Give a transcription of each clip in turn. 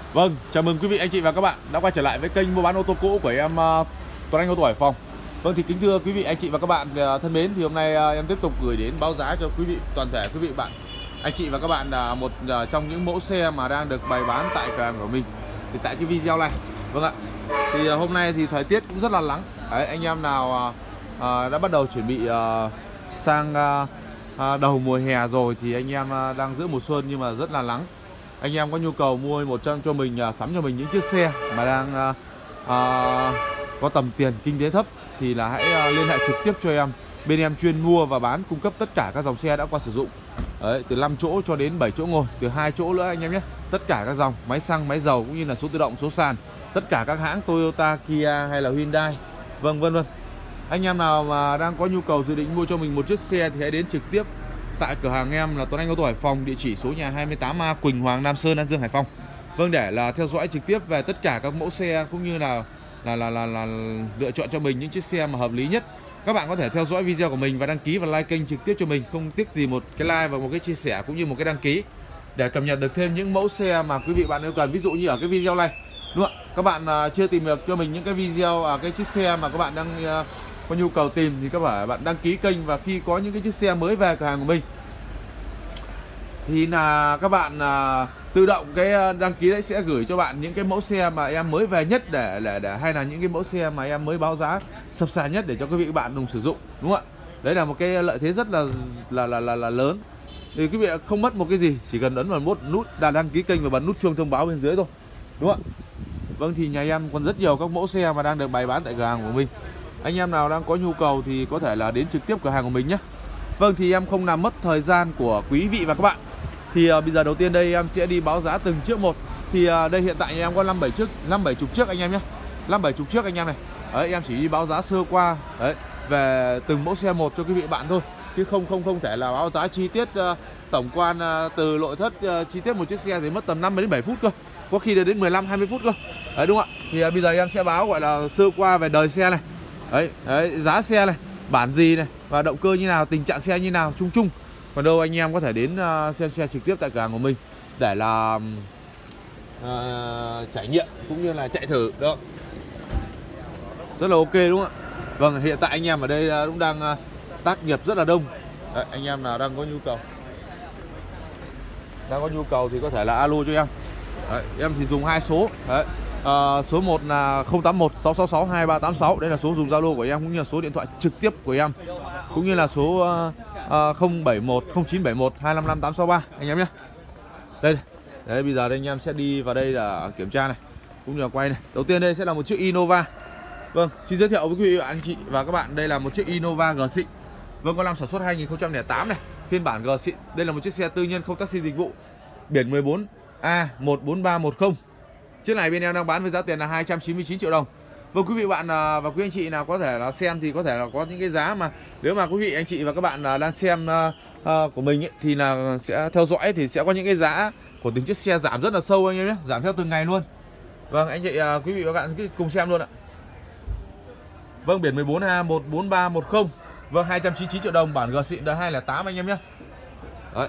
Vâng, chào mừng quý vị anh chị và các bạn đã quay trở lại với kênh mua bán ô tô cũ của em Tuấn Anh Ô tô Hải Phòng. Vâng thì kính thưa quý vị anh chị và các bạn thân mến, thì hôm nay em tiếp tục gửi đến báo giá cho quý vị toàn thể quý vị bạn anh chị và các bạn là một trong những mẫu xe mà đang được bày bán tại cửa hàng của mình. Thì tại cái video này, vâng ạ, thì hôm nay thì thời tiết cũng rất là nắng. Đấy, anh em nào đã bắt đầu chuẩn bị sang đầu mùa hè rồi thì anh em đang giữa mùa xuân nhưng mà rất là nắng. Anh em có nhu cầu mua một cho mình sắm cho mình những chiếc xe mà đang có tầm tiền kinh tế thấp thì là hãy liên hệ trực tiếp cho em. Bên em chuyên mua và bán cung cấp tất cả các dòng xe đã qua sử dụng. Đấy, từ 5 chỗ cho đến 7 chỗ ngồi, từ 2 chỗ nữa anh em nhé. Tất cả các dòng máy xăng, máy dầu cũng như là số tự động, số sàn, tất cả các hãng Toyota, Kia hay là Hyundai, vân vân. Anh em nào mà đang có nhu cầu dự định mua cho mình một chiếc xe thì hãy đến trực tiếp tại cửa hàng em là Tuấn Anh Ô tô Hải Phòng, địa chỉ số nhà 28A Quỳnh Hoàng, Nam Sơn, An Dương, Hải Phòng. Vâng, để là theo dõi trực tiếp về tất cả các mẫu xe cũng như là lựa chọn cho mình những chiếc xe mà hợp lý nhất. Các bạn có thể theo dõi video của mình và đăng ký và like kênh trực tiếp cho mình, không tiếc gì một cái like và một cái chia sẻ cũng như một cái đăng ký để cập nhật được thêm những mẫu xe mà quý vị bạn yêu cần. Ví dụ như ở cái video này, đúng không ạ? Các bạn chưa tìm được cho mình những cái video cái chiếc xe mà các bạn đang có nhu cầu tìm thì các bạn đăng ký kênh, và khi có những cái chiếc xe mới về cửa hàng của mình thì là các bạn tự động cái đăng ký đấy sẽ gửi cho bạn những cái mẫu xe mà em mới về nhất để hay là những cái mẫu xe mà em mới báo giá sập sàn nhất để cho quý vị bạn dùng sử dụng, đúng không ạ? Đấy là một cái lợi thế rất là lớn. Thì quý vị không mất một cái gì, chỉ cần ấn vào một nút đăng ký kênh và bấm nút chuông thông báo bên dưới thôi, đúng không ạ? Vâng, thì nhà em còn rất nhiều các mẫu xe mà đang được bày bán tại cửa hàng của mình. Anh em nào đang có nhu cầu thì có thể là đến trực tiếp cửa hàng của mình nhé. Vâng, thì em không làm mất thời gian của quý vị và các bạn. Thì bây giờ đầu tiên đây em sẽ đi báo giá từng chiếc một. Thì đây hiện tại nhà em có 5-70 chiếc anh em nhé. 5-70 chiếc anh em này. Đấy, em chỉ đi báo giá sơ qua đấy về từng mẫu xe một cho quý vị bạn thôi, chứ không thể là báo giá chi tiết tổng quan từ nội thất chi tiết một chiếc xe thì mất tầm 5 đến 7 phút cơ. Có khi đến 15-20 phút cơ. Đấy, đúng không ạ? Thì bây giờ em sẽ báo gọi là sơ qua về đời xe này. Đấy, giá xe này, bản gì này, và động cơ như nào, tình trạng xe như nào, chung. Còn đâu anh em có thể đến xem xe trực tiếp tại cửa hàng của mình để là trải nghiệm cũng như là chạy thử đó. Rất là ok, đúng không ạ? Vâng, hiện tại anh em ở đây cũng đang tác nghiệp rất là đông. Đấy, anh em nào đang có nhu cầu thì có thể là alo cho em. Đấy, em thì dùng 2 số. Đấy. Số 1 là 081 666 2386. Đây là số dùng Zalo của em cũng như là số điện thoại trực tiếp của em, cũng như là số 071 0971 255 863 anh em nhé. Đây. Đấy, bây giờ đây anh em sẽ đi vào đây là kiểm tra này cũng như là quay này. Đầu tiên đây sẽ là một chiếc Innova. Vâng, xin giới thiệu với quý vị anh chị và các bạn, đây là một chiếc Innova G xịn. Vâng, có năm sản xuất 2008 này, phiên bản G xịn. Đây là một chiếc xe tư nhân không taxi dịch vụ, biển 14A14310. Chiếc này bên em đang bán với giá tiền là 299 triệu đồng. Vâng, quý vị bạn và quý anh chị nào có thể là xem thì có thể là có những cái giá mà nếu mà quý vị anh chị và các bạn đang xem của mình ấy, thì là sẽ theo dõi thì sẽ có những cái giá của từng chiếc xe giảm rất là sâu anh em nhé, giảm theo từng ngày luôn. Vâng, anh chị quý vị và các bạn cứ cùng xem luôn ạ. Vâng, biển 14A14310. Vâng, 299 triệu đồng, bản G xịn đời 208 anh em nhé. Đấy.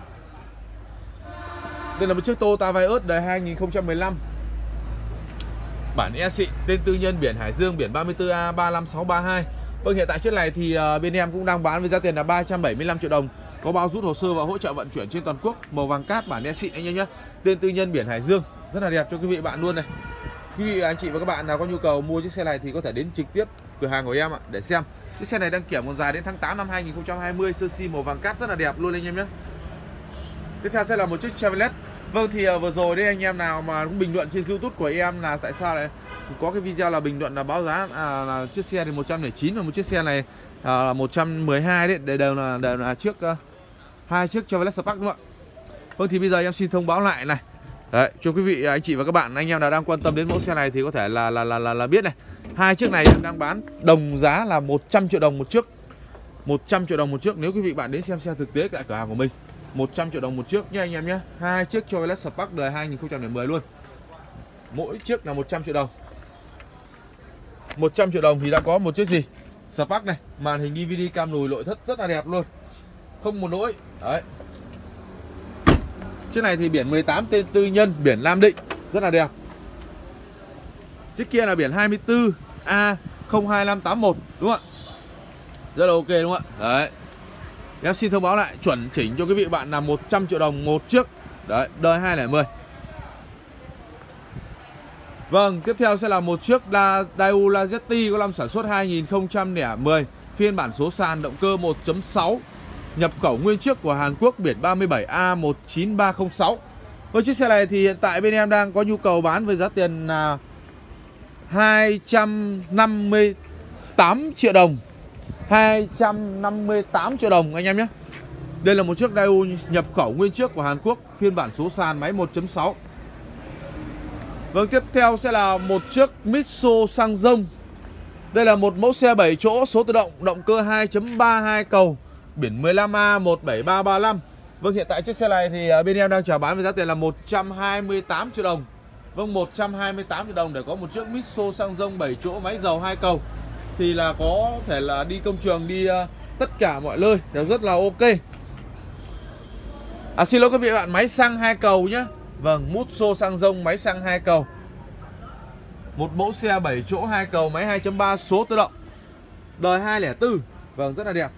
Đây là một chiếc Toyota Vios đời 2015. Bản E xịn, tên tư nhân, biển Hải Dương, biển 34A35632. Vâng, hiện tại chiếc này thì bên em cũng đang bán với giá tiền là 375 triệu đồng. Có bao rút hồ sơ và hỗ trợ vận chuyển trên toàn quốc, màu vàng cát, bản E xịn anh em nhé. Tên tư nhân, biển Hải Dương, rất là đẹp cho quý vị bạn luôn này. Quý vị anh chị và các bạn nào có nhu cầu mua chiếc xe này thì có thể đến trực tiếp cửa hàng của em ạ để xem. Chiếc xe này đăng kiểm còn dài đến tháng 8 năm 2020, sơ si màu vàng cát rất là đẹp luôn anh em nhé. Tiếp theo sẽ là một chiếc Chevrolet. Vâng, thì vừa rồi đây anh em nào mà cũng bình luận trên YouTube của em là tại sao lại có cái video là bình luận là báo giá là chiếc xe thì 109 và một chiếc xe này là 112 đấy, đều là trước hai chiếc Chevrolet Spark, đúng không ạ? Vâng, thì bây giờ em xin thông báo lại này. Đấy, cho quý vị anh chị và các bạn anh em nào đang quan tâm đến mẫu xe này thì có thể là biết này. Hai chiếc này em đang bán đồng giá là 100 triệu đồng một chiếc. 100 triệu đồng một chiếc nếu quý vị bạn đến xem xe thực tế tại cửa hàng của mình. 100 triệu đồng một chiếc nhé anh em nhé. Hai chiếc Chevrolet Spark đời 2010 luôn. Mỗi chiếc là 100 triệu đồng. 100 triệu đồng thì đã có một chiếc gì? Spark này, màn hình DVD, cam lùi, nội thất rất là đẹp luôn. Không một lỗi. Đấy. Chiếc này thì biển 18, tên tư nhân, biển Nam Định. rất là đẹp. Chiếc kia là biển 24A02581 đúng không ạ? Rất là ok đúng không ạ? Đấy. Em xin thông báo lại chuẩn chỉnh cho quý vị bạn là 100 triệu đồng một chiếc. Đấy, đời 2010. Vâng, tiếp theo sẽ là một chiếc Daewoo Lazetti có năm sản xuất 2010, phiên bản số sàn, động cơ 1.6, nhập khẩu nguyên chiếc của Hàn Quốc, biển 37A19306. Với chiếc xe này thì hiện tại bên em đang có nhu cầu bán với giá tiền là 258 triệu đồng. 258 triệu đồng anh em nhé. Đây là một chiếc Daewoo nhập khẩu nguyên chiếc của Hàn Quốc, phiên bản số sàn, máy 1.6. Vâng, tiếp theo sẽ là một chiếc Mitsubishi Sang Rông. Đây là một mẫu xe 7 chỗ số tự động, động cơ 2.32 cầu, biển 15A17335. Vâng, hiện tại chiếc xe này thì bên em đang chào bán với giá tiền là 128 triệu đồng. Vâng, 128 triệu đồng để có một chiếc Mitsubishi Sang Rông 7 chỗ máy dầu 2 cầu thì là có thể là đi công trường, đi tất cả mọi nơi đều rất là ok. Xin lỗi quý vị bạn, máy xăng 2 cầu nhé. Vâng, Mitsubishi Sang Rông máy xăng 2 cầu. Một mẫu xe 7 chỗ 2 cầu, máy 2.3 số tự động, đời 2004. Vâng, rất là đẹp.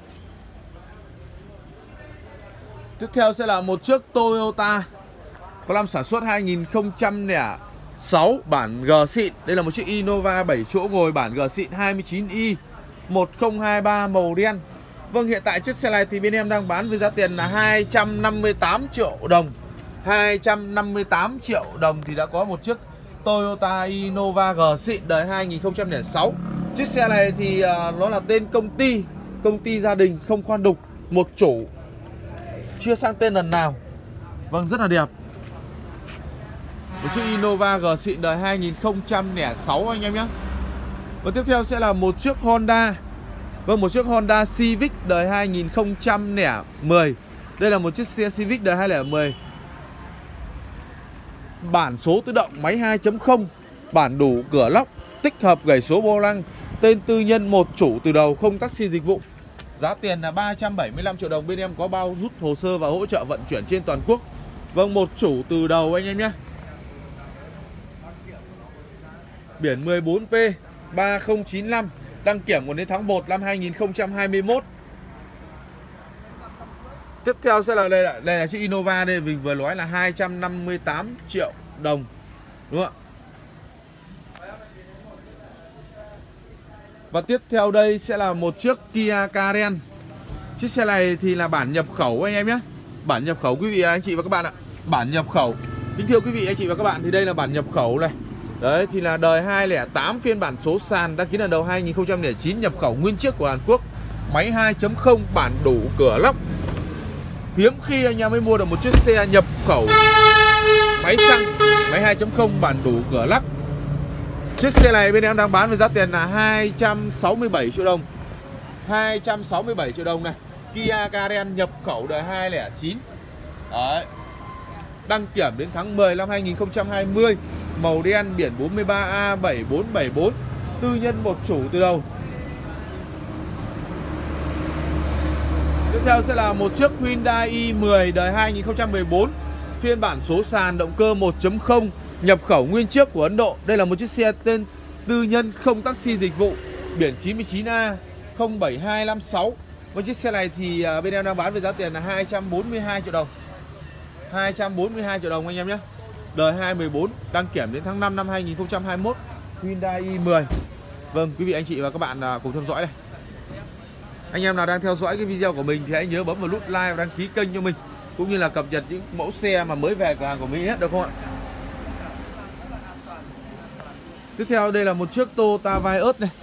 Tiếp theo sẽ là một chiếc Toyota có năm sản xuất 2006, bản G xịn. Đây là một chiếc Innova 7 chỗ ngồi bản G xịn 29i 1023 màu đen. Vâng, hiện tại chiếc xe này thì bên em đang bán với giá tiền là 258 triệu đồng. 258 triệu đồng thì đã có một chiếc Toyota Innova G xịn đời 2006. Chiếc xe này thì nó là tên công ty gia đình, không khoan đục, một chủ, chưa sang tên lần nào. Vâng, rất là đẹp. Một chiếc Innova G xịn đời 2006 anh em nhé. Và tiếp theo sẽ là một chiếc Honda. Vâng, một chiếc Honda Civic đời 2010. Đây là một chiếc xe Civic đời 2010, bản số tự động, máy 2.0, bản đủ cửa lóc, tích hợp gảy số vô lăng, tên tư nhân, một chủ từ đầu, không taxi dịch vụ. Giá tiền là 375 triệu đồng. Bên em có bao rút hồ sơ và hỗ trợ vận chuyển trên toàn quốc. Vâng, một chủ từ đầu anh em nhé. Biển 14P 3095, đăng kiểm còn đến tháng 1 năm 2021. Tiếp theo sẽ là đây là chiếc Innova. Đây mình vừa nói là 258 triệu đồng, đúng không ạ? Và tiếp theo đây sẽ là một chiếc Kia Karen. Chiếc xe này thì là bản nhập khẩu anh em nhé. Bản nhập khẩu quý vị anh chị và các bạn ạ. Bản nhập khẩu. Kính thưa quý vị anh chị và các bạn, thì đây là bản nhập khẩu này. Đấy thì là đời 2008, phiên bản số sàn, đăng ký lần đầu 2009, nhập khẩu nguyên chiếc của Hàn Quốc, máy 2.0, bản đủ cửa lóc. Hiếm khi anh em mới mua được một chiếc xe nhập khẩu máy xăng, máy 2.0, bản đủ cửa lắc. Chiếc xe này bên em đang bán với giá tiền là 267 triệu đồng. 267 triệu đồng này. Kia Karen nhập khẩu đời 2009. Đấy. Đăng kiểm đến tháng 10 năm 2020. Màu đen, biển 43A7474, tư nhân, một chủ từ đầu. Tiếp theo sẽ là một chiếc Hyundai i10 đời 2014, phiên bản số sàn, động cơ 1.0, nhập khẩu nguyên chiếc của Ấn Độ. Đây là một chiếc xe tên tư nhân, không taxi dịch vụ, biển 99A 07256. Với chiếc xe này thì bên em đang bán với giá tiền là 242 triệu đồng. 242 triệu đồng anh em nhé. Đời 2014, đăng kiểm đến tháng 5 năm 2021, Hyundai i10. Vâng, quý vị anh chị và các bạn cùng theo dõi này. Anh em nào đang theo dõi cái video của mình thì hãy nhớ bấm vào nút like và đăng ký kênh cho mình, cũng như là cập nhật những mẫu xe mà mới về cửa hàng của mình hết, được không ạ? Tiếp theo đây là một chiếc Toyota Vios này.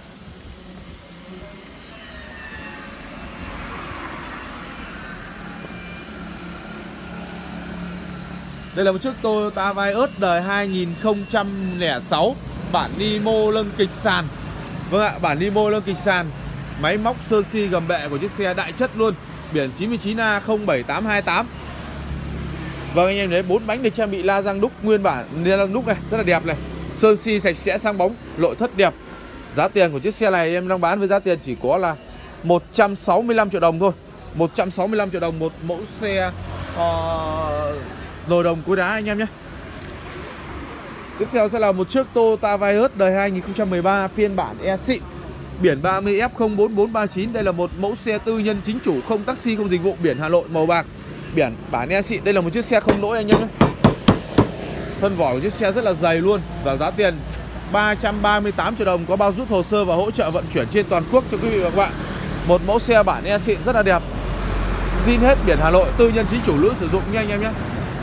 Đây là một chiếc Toyota Vios đời 2006, bản Nimo lưng kịch sàn. Vâng ạ, bản Nimo lưng kịch sàn, máy móc sơn xi gầm bệ của chiếc xe đại chất luôn, biển 99A 07828. Vâng anh em thấy 4 bánh được trang bị la răng đúc nguyên bản, la răng đúc này rất là đẹp này, sơn xi sạch sẽ sang bóng, nội thất đẹp. Giá tiền của chiếc xe này em đang bán với giá tiền chỉ có là 165 triệu đồng thôi. 165 triệu đồng một mẫu xe nồi đồng cối đá anh em nhé. Tiếp theo sẽ là một chiếc Toyota Vios đời 2013 phiên bản E xịn, biển 30F04439. Đây là một mẫu xe tư nhân chính chủ, không taxi, không dịch vụ, biển Hà Nội, màu bạc, biển bản E xịn. Đây là một chiếc xe không lỗi anh em nhé. Thân vỏ của chiếc xe rất là dày luôn. Và giá tiền 338 triệu đồng, có bao rút hồ sơ và hỗ trợ vận chuyển trên toàn quốc cho quý vị và các bạn. Một mẫu xe bản E xịn rất là đẹp, zin hết, biển Hà Nội, tư nhân chính chủ, lữ sử dụng nha anh em nhé.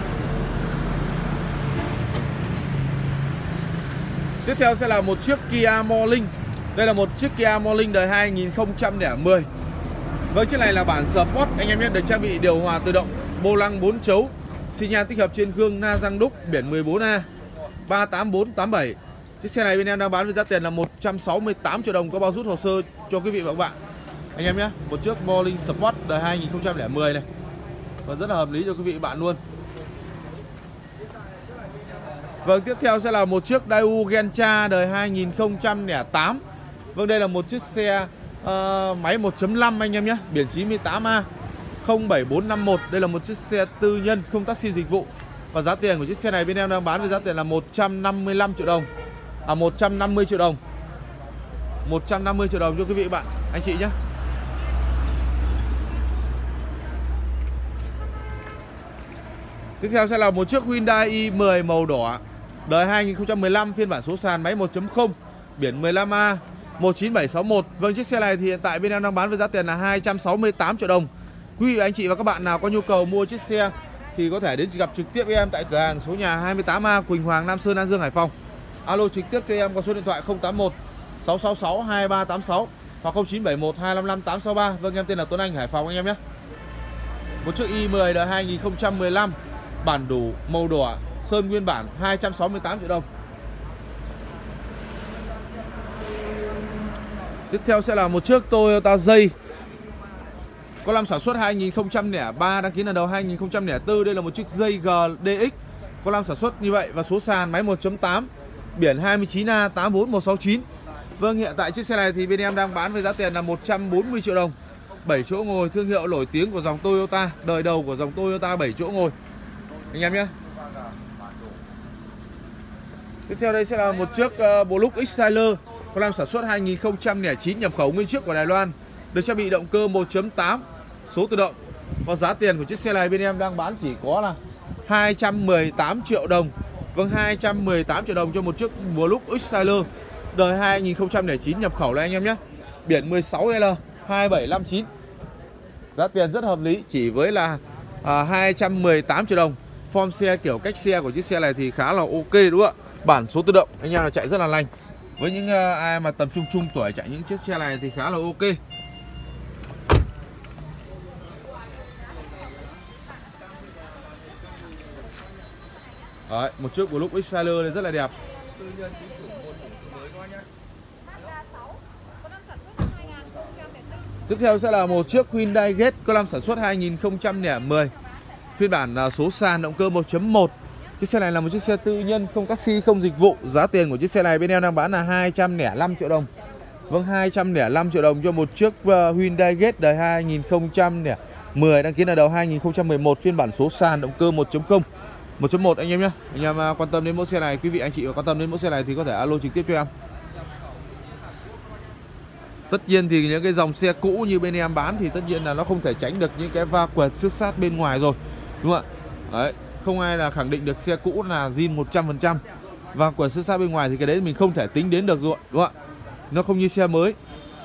Tiếp theo sẽ là một chiếc Kia Morning. Đây là một chiếc Kia Morning đời 2010. Với chiếc này là bản Sport anh em nhé, được trang bị điều hòa tự động, vô lăng 4 chấu, xi nhan tích hợp trên gương na răng đúc, biển 14A 38487. Chiếc xe này bên em đang bán với giá tiền là 168 triệu đồng, có bao rút hồ sơ cho quý vị và các bạn anh em nhé. Một chiếc Morning Sport đời 2010 này, và rất là hợp lý cho quý vị và bạn luôn. Vâng, tiếp theo sẽ là một chiếc Daewoo Gentra đời 2008. Vâng, đây là một chiếc xe máy 1.5 anh em nhé, biển 98A 07451. Đây là một chiếc xe tư nhân, không taxi dịch vụ. Và giá tiền của chiếc xe này bên em đang bán với giá tiền là 155 triệu đồng. 150 triệu đồng. 150 triệu đồng cho quý vị bạn, anh chị nhé. Tiếp theo sẽ là một chiếc Hyundai i10 màu đỏ đời 2015 phiên bản số sàn, máy 1.0, biển 15A 19761. Vâng, chiếc xe này thì hiện tại bên em đang bán với giá tiền là 268 triệu đồng. Quý vị anh chị và các bạn nào có nhu cầu mua chiếc xe thì có thể đến gặp trực tiếp với em tại cửa hàng số nhà 28A Quỳnh Hoàng, Nam Sơn, An Dương, Hải Phòng. Alo trực tiếp cho em qua số điện thoại 081 666 2386 hoặc 0971 255 863. Vâng, em tên là Tuấn Anh, Hải Phòng anh em nhé. Một chiếc i10 đời 2015 bản đủ màu đỏ sơn nguyên bản, 268 triệu đồng. Tiếp theo sẽ là một chiếc Toyota Jay, có năm sản xuất 2003, đăng ký lần đầu 2004. Đây là một chiếc Jay GDX, có năm sản xuất như vậy và số sàn, máy 1.8, biển 29A 84169. Vâng, hiện tại chiếc xe này thì bên em đang bán với giá tiền là 140 triệu đồng. 7 chỗ ngồi, thương hiệu nổi tiếng của dòng Toyota, đời đầu của dòng Toyota 7 chỗ ngồi anh em nhé. Tiếp theo đây sẽ là một chiếc Blue Xtyler, có năm sản xuất 2009, nhập khẩu nguyên chiếc của Đài Loan, được trang bị động cơ 1.8 số tự động. Và giá tiền của chiếc xe này bên em đang bán chỉ có là 218 triệu đồng. Vâng, 218 triệu đồng cho một chiếc Blue Xtyler đời 2009, nhập khẩu này anh em nhé, biển 16L 2759. Giá tiền rất hợp lý, chỉ với là 218 triệu đồng. Form xe, kiểu cách xe của chiếc xe này thì khá là ok đúng không ạ? Bản số tự động anh em là chạy rất là lành. Với những ai mà tầm trung tuổi chạy những chiếc xe này thì khá là ok. Đấy, một chiếc Blue Xtyler này rất là đẹp. Tiếp theo sẽ là một chiếc Hyundai Getz, có năm sản xuất 2010, phiên bản số sàn, động cơ 1.1. Chiếc xe này là một chiếc xe tư nhân, không taxi, không dịch vụ. Giá tiền của chiếc xe này bên em đang bán là 205 triệu đồng. Vâng, 205 triệu đồng cho một chiếc Hyundai Getz đời 2010, đăng ký lần đầu 2011, phiên bản số sàn, động cơ 1.0, 1.1 anh em nhé. Anh em quan tâm đến mẫu xe này, quý vị anh chị quan tâm đến mẫu xe này thì có thể alo trực tiếp cho em. Tất nhiên thì những cái dòng xe cũ như bên em bán thì tất nhiên là nó không thể tránh được những cái va quẹt xước sát bên ngoài rồi, đúng không ạ? Đấy, không ai là khẳng định được xe cũ là zin 100%. Va quẹt xước sát bên ngoài thì cái đấy mình không thể tính đến được rồi, đúng không ạ? Nó không như xe mới.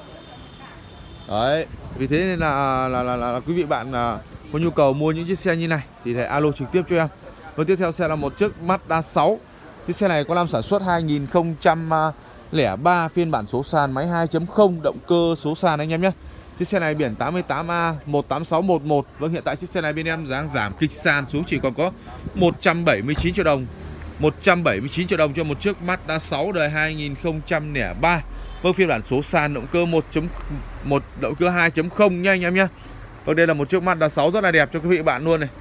Đấy, vì thế nên là quý vị bạn có nhu cầu mua những chiếc xe như này thì hãy alo trực tiếp cho em. Và tiếp theo sẽ là một chiếc Mazda 6. Chiếc xe này có năm sản xuất 2003, phiên bản số sàn, máy 2.0, động cơ số sàn anh em nhé. Chiếc xe này biển 88A 18611. Vâng, hiện tại chiếc xe này bên em giá giảm kịch sàn xuống chỉ còn có 179 triệu đồng. 179 triệu đồng cho một chiếc Mazda 6 đời 2003. Vâng, phiên bản số sàn, động cơ 1.1, động cơ 2.0 nha anh em nhé. Vâng, đây là một chiếc Mazda 6 rất là đẹp cho quý vị bạn luôn này.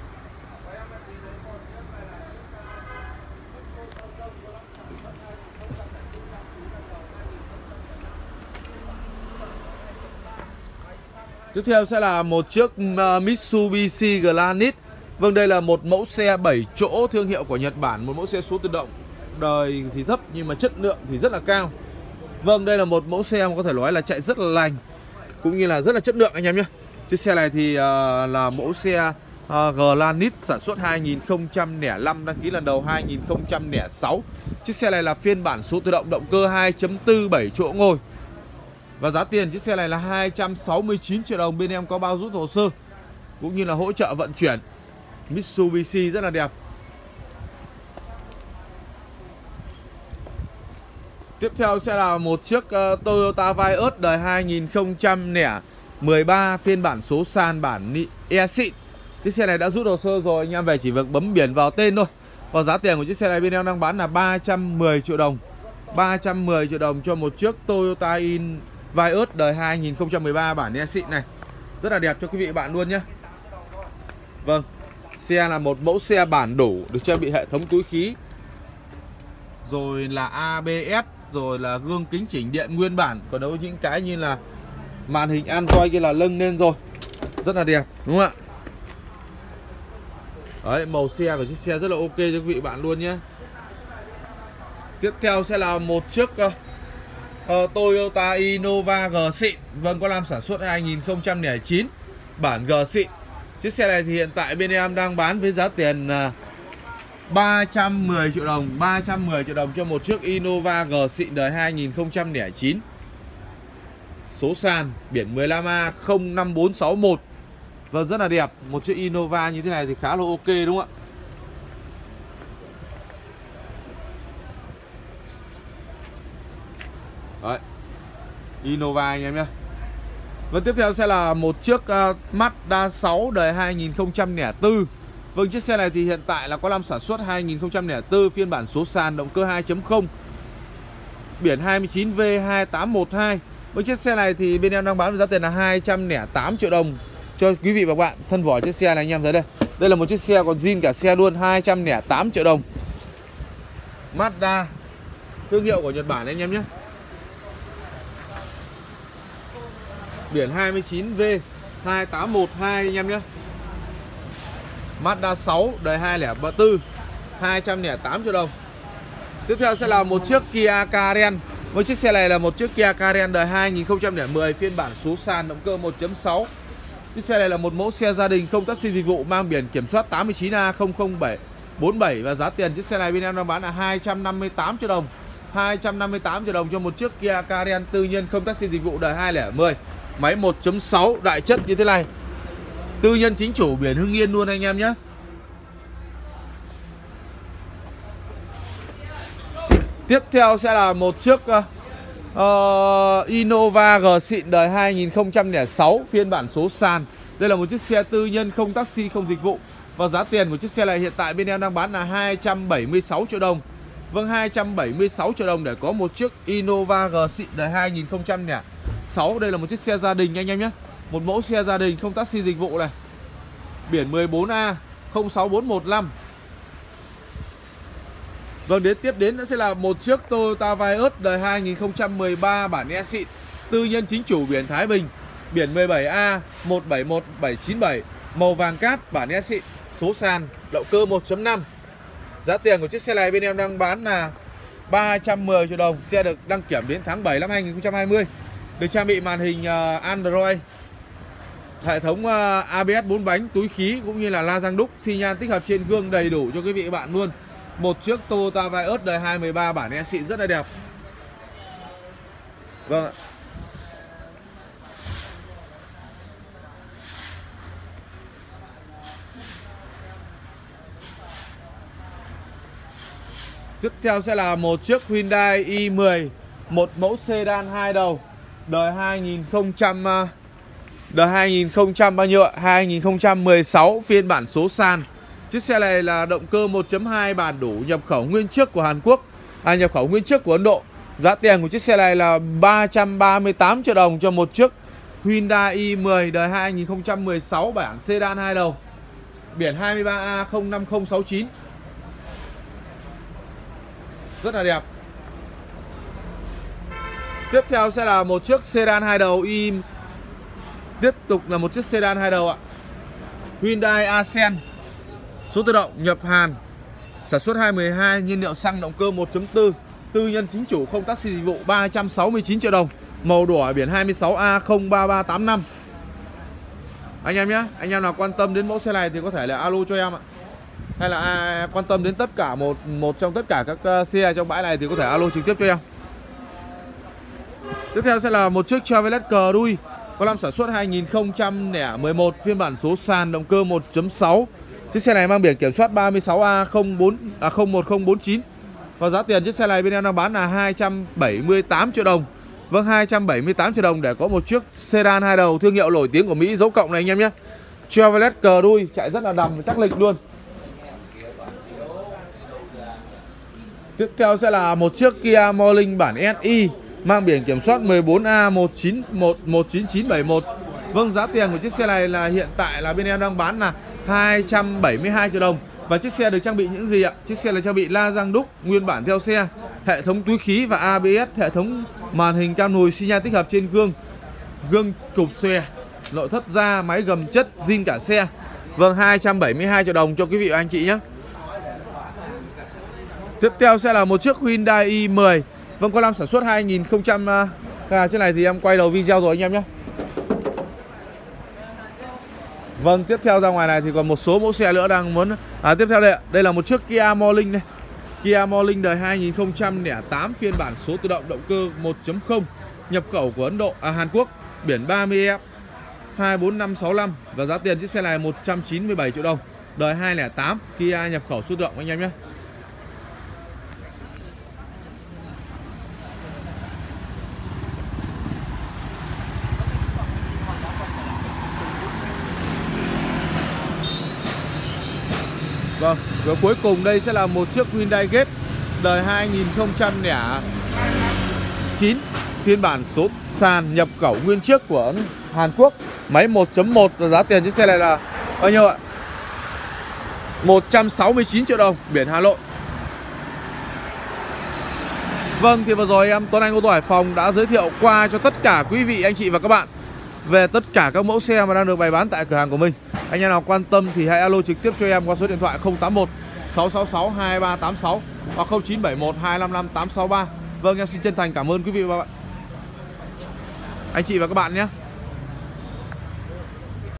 Tiếp theo sẽ là một chiếc Mitsubishi Granite. Vâng, đây là một mẫu xe 7 chỗ thương hiệu của Nhật Bản, một mẫu xe số tự động đời thì thấp nhưng mà chất lượng thì rất là cao. Vâng, đây là một mẫu xe mà có thể nói là chạy rất là lành cũng như là rất là chất lượng anh em nhé. Chiếc xe này thì là mẫu xe Granite sản xuất 2005, đăng ký lần đầu 2006. Chiếc xe này là phiên bản số tự động, động cơ 2.4 7 chỗ ngồi. Và giá tiền chiếc xe này là 269 triệu đồng. Bên em có bao rút hồ sơ cũng như là hỗ trợ vận chuyển. Mitsubishi rất là đẹp. Tiếp theo sẽ là một chiếc Toyota Vios đời 2013, phiên bản số sàn, bản E xịn. Chiếc xe này đã rút hồ sơ rồi, anh em về chỉ việc bấm biển vào tên thôi. Và giá tiền của chiếc xe này bên em đang bán là 310 triệu đồng. 310 triệu đồng cho một chiếc Toyota Vios đời 2013 bản E xịn này. Rất là đẹp cho quý vị bạn luôn nhé. Vâng, xe là một mẫu xe bản đủ, được trang bị hệ thống túi khí, rồi là ABS, rồi là gương kính chỉnh điện nguyên bản. Còn đâu những cái như là màn hình Android kia là nâng lên rồi. Rất là đẹp, đúng không ạ? Đấy, màu xe của chiếc xe rất là ok cho quý vị bạn luôn nhé. Tiếp theo sẽ là một chiếc Toyota Innova G xịn. Vâng, có năm sản xuất 2009, bản G xịn. Chiếc xe này thì hiện tại bên em đang bán với giá tiền 310 triệu đồng. 310 triệu đồng cho một chiếc Innova G xịn đời 2009. Số sàn, biển 15A05461. Vâng, rất là đẹp. Một chiếc Innova như thế này thì khá là ok đúng không ạ? Đấy, Innova anh em nhé. Vâng, tiếp theo sẽ là một chiếc Mazda 6 đời 2004. Vâng, chiếc xe này thì hiện tại là có năm sản xuất 2004, phiên bản số sàn, động cơ 2.0, biển 29V2812. Vâng, chiếc xe này thì bên em đang bán với giá tiền là 208 triệu đồng cho quý vị và các bạn. Thân vỏ chiếc xe này anh em thấy đây. Đây là một chiếc xe còn zin cả xe luôn, 208 triệu đồng. Mazda, thương hiệu của Nhật Bản anh em nhé. Biển 29V2812 anh em nhé. Mazda 6 đời 2004, 208 triệu đồng. Tiếp theo sẽ là một chiếc Kia Carens. Với chiếc xe này là một chiếc Kia Carens đời 2010, phiên bản số sàn, động cơ 1.6. Chiếc xe này là một mẫu xe gia đình không taxi dịch vụ, mang biển kiểm soát 89A00747. Và giá tiền chiếc xe này bên em đang bán là 258 triệu đồng. 258 triệu đồng cho một chiếc Kia Carens tư nhân không taxi dịch vụ đời 2010. Máy 1.6 đại chất như thế này. Tư nhân chính chủ, biển Hưng Yên luôn anh em nhé. Tiếp theo sẽ là một chiếc Innova G xịn đời 2006, phiên bản số sàn. Đây là một chiếc xe tư nhân không taxi không dịch vụ. Và giá tiền của chiếc xe này hiện tại bên em đang bán là 276 triệu đồng. Vâng, 276 triệu đồng để có một chiếc Innova G xịn đời 2006. Đây là một chiếc xe gia đình anh em nhé. Một mẫu xe gia đình không taxi dịch vụ này. Biển 14A06415. Vâng, tiếp đến sẽ là một chiếc Toyota Vios đời 2013 bản E xịn, tư nhân chính chủ, biển Thái Bình, biển 17A171797, màu vàng cát, bản E xịn, số sàn, động cơ 1.5. Giá tiền của chiếc xe này bên em đang bán là 310 triệu đồng. Xe được đăng kiểm đến tháng 7 năm 2020. Được trang bị màn hình Android, hệ thống ABS 4 bánh, túi khí cũng như là la răng đúc, xi nhan tích hợp trên gương đầy đủ cho quý vị và bạn luôn. Một chiếc Toyota Vios đời 2013 bản E xịn rất là đẹp. Vâng ạ. Tiếp theo sẽ là một chiếc Hyundai i10, một mẫu sedan 2 đầu đời 2016, phiên bản số sàn. Chiếc xe này là động cơ 1.2 bản đủ, nhập khẩu nguyên chiếc của Hàn Quốc, nhập khẩu nguyên chiếc của Ấn Độ. Giá tiền của chiếc xe này là 338 triệu đồng cho một chiếc Hyundai i10 đời 2016 bản sedan 2 đầu, biển 23A05069. Rất là đẹp. Tiếp theo sẽ là một chiếc sedan 2 đầu tiếp tục là một chiếc sedan 2 đầu ạ. Hyundai Accent, số tự động, nhập Hàn, Sản xuất 2012, nhiên liệu xăng động cơ 1.4, tư nhân chính chủ, không taxi dịch vụ, 369 triệu đồng. Màu đỏ, biển 26A03385. Anh em nhé, anh em nào quan tâm đến mẫu xe này thì có thể là alo cho em ạ. Hay là quan tâm đến tất cả một trong tất cả các xe trong bãi này thì có thể alo trực tiếp cho em. Tiếp theo sẽ là một chiếc Chevrolet Cruze có năm sản xuất 2011, phiên bản số sàn, động cơ 1.6. Chiếc xe này mang biển kiểm soát 36A01049. Và giá tiền chiếc xe này bên em đang bán là 278 triệu đồng. Vâng, 278 triệu đồng để có một chiếc sedan 2 đầu thương hiệu nổi tiếng của Mỹ, dấu cộng này anh em nhé. Chevrolet Cruze chạy rất là đầm và chắc lịch luôn. Tiếp theo sẽ là một chiếc Kia Morning bản SI mang biển kiểm soát 14A19919971. Vâng, giá tiền của chiếc xe này là hiện tại là bên em đang bán là 272 triệu đồng. Và chiếc xe được trang bị những gì ạ? Chiếc xe được trang bị la răng đúc nguyên bản theo xe, hệ thống túi khí và ABS, hệ thống màn hình cam lùi, xi nhan tích hợp trên gương cụp xòe, nội thất da, máy gầm chất, zin cả xe. Vâng, 272 triệu đồng cho quý vị và anh chị nhé. Tiếp theo sẽ là một chiếc Hyundai i10. Vâng, có năm sản xuất 2000. Chiếc này thì em quay đầu video rồi anh em nhé. Vâng, tiếp theo ra ngoài này thì còn một số mẫu xe nữa đang muốn tiếp theo đây là một chiếc Kia Morning này. Kia Morning đời 2008, phiên bản số tự động, động cơ 1.0, nhập khẩu của Hàn Quốc, biển 30F 24565 và giá tiền chiếc xe này 197 triệu đồng. Đời 2008, Kia nhập khẩu số tự động anh em nhé. Vâng, và cuối cùng đây sẽ là một chiếc Hyundai Getz đời 2009, phiên bản số sàn, nhập khẩu nguyên chiếc của Hàn Quốc, máy 1.1 và giá tiền chiếc xe này là bao nhiêu ạ? 169 triệu đồng, biển Hà Nội. Vâng, thì vừa rồi em Tuấn Anh ô tô Hải Phòng đã giới thiệu qua cho tất cả quý vị, anh chị và các bạn về tất cả các mẫu xe mà đang được bày bán tại cửa hàng của mình. Anh em nào quan tâm thì hãy alo trực tiếp cho em qua số điện thoại 081 666 2386 hoặc 0971 255 863. Vâng, em xin chân thành cảm ơn quý vị và các bạn, anh chị và các bạn nhé.